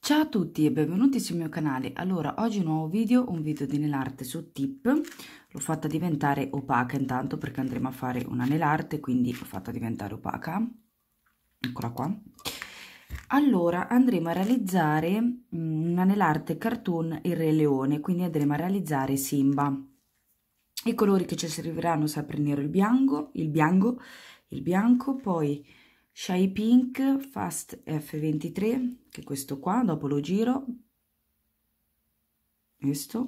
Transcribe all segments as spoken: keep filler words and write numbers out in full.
Ciao a tutti e benvenuti sul mio canale. Allora, oggi un nuovo video, un video di nail art su tip. L'ho fatta diventare opaca intanto perché andremo a fare una nail art, quindi l'ho fatta diventare opaca. Eccola qua. Allora, andremo a realizzare una nail art cartoon Il Re Leone, quindi andremo a realizzare Simba. I colori che ci serviranno sempre il nero e il bianco, il bianco, il bianco, poi Shy Pink Fast F ventitré, che è questo qua, dopo lo giro, questo,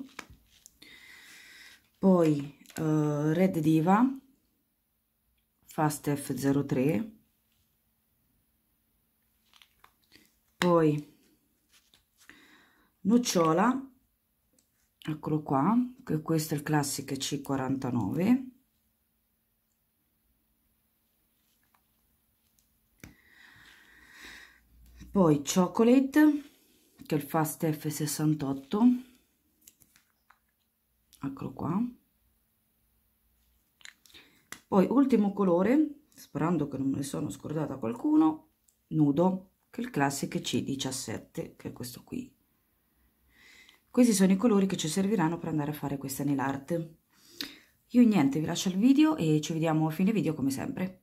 poi uh, Red Diva Fast F zero tre, poi Nocciola, eccolo qua, che questo è il Classic C quarantanove, poi Chocolate, che è il Fast F sessantotto, eccolo qua, poi ultimo colore, sperando che non me ne sono scordata qualcuno, Nudo, che è il Classic C diciassette, che è questo qui. Questi sono i colori che ci serviranno per andare a fare questa nail art. Io niente, vi lascio il video e ci vediamo a fine video come sempre.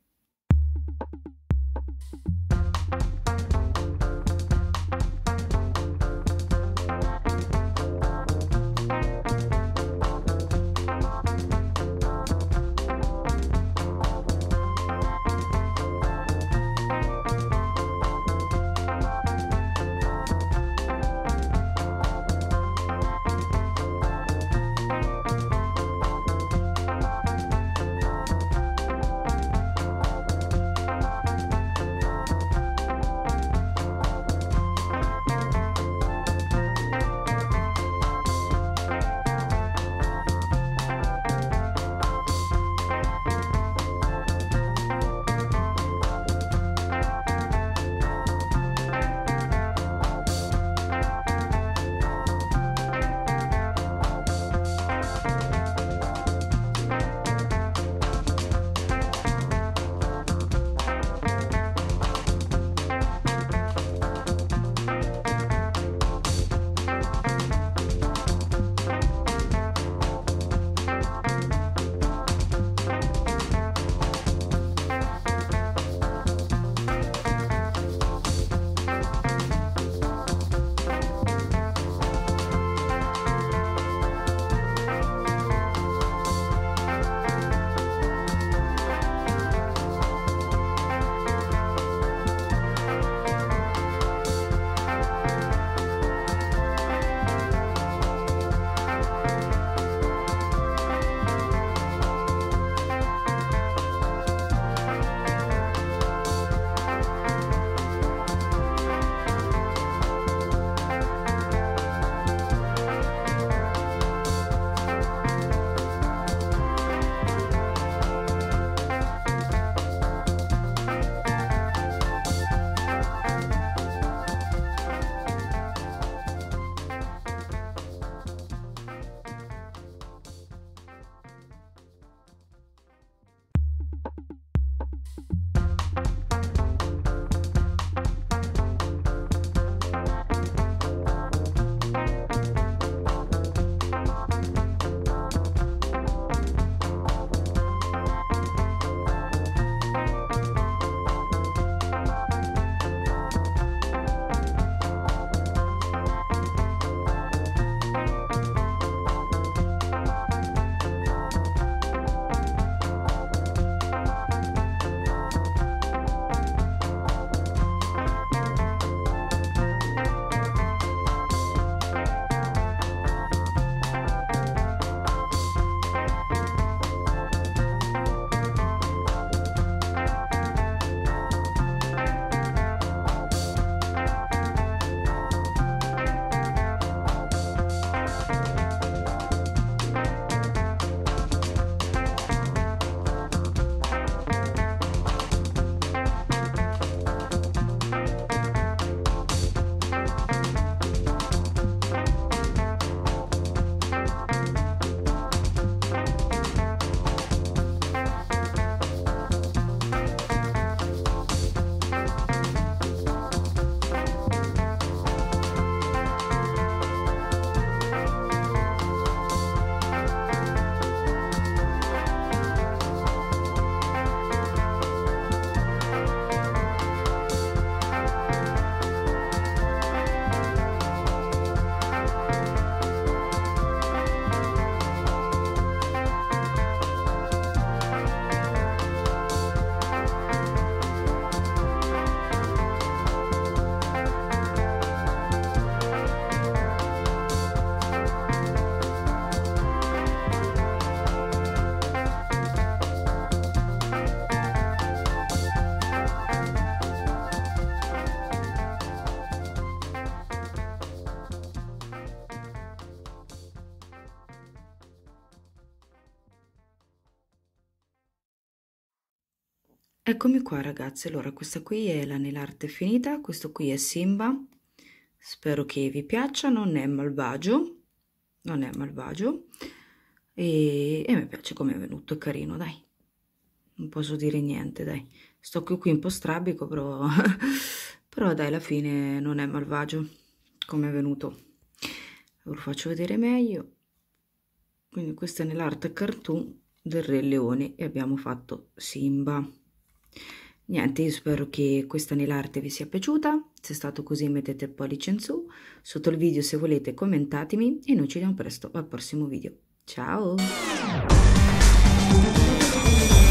Eccomi qua ragazzi, allora questa qui è la nail art finita, questo qui è Simba, spero che vi piaccia, non è malvagio, non è malvagio e, e mi piace come è venuto, è carino, dai, non posso dire niente, dai, sto qui, qui un po' strabico, però, però dai, alla fine non è malvagio come è venuto. Ve lo faccio vedere meglio. Quindi questa è nell'arte cartoon del Re Leone e abbiamo fatto Simba. Niente, io spero che questa nell'arte vi sia piaciuta. Se è stato così mettete il pollice in su. Sotto il video se volete commentatemi e noi ci vediamo presto al prossimo video. Ciao!